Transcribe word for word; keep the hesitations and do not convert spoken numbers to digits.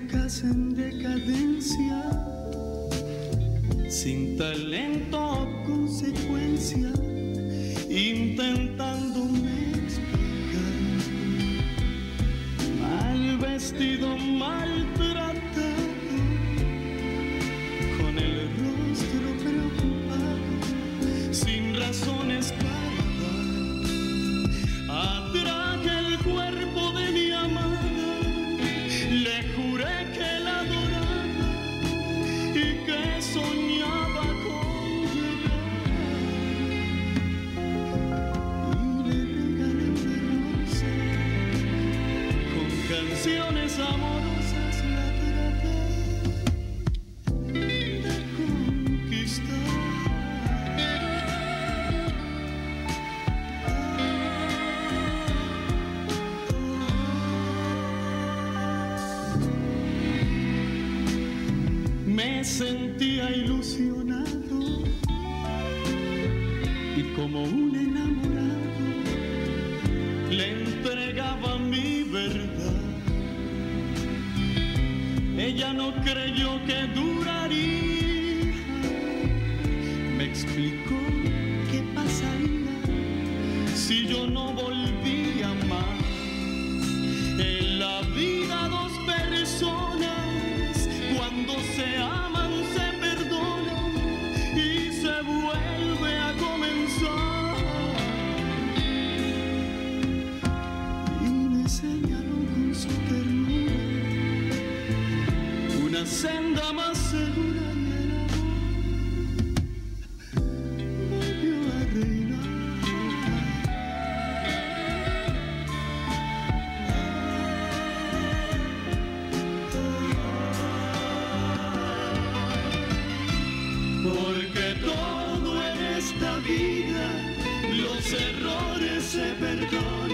épocas en decadencia, sin talento o consecuencia, intentándome explicar, mal vestido, maltratado, con el rostro preocupado, sin razones para dar. Atraje el cuerpo de mi amada, le juré que la adoraba y que soñaba con llegar, y le regalé una rosa, con canciones amorosas la traté de conquistar. Me sentía ilusionado y como un enamorado le entregaba mi verdad. Ella no creyó que duraría, me explicó qué pasaría si yo no volvía más. En la vida dos personas, cuando se aman se perdonan y se vuelve a comenzar. Y me señaló con su ternura una senda más segura, y el amor volvió a reinar. Porque todo en esta vida, los errores se perdonan.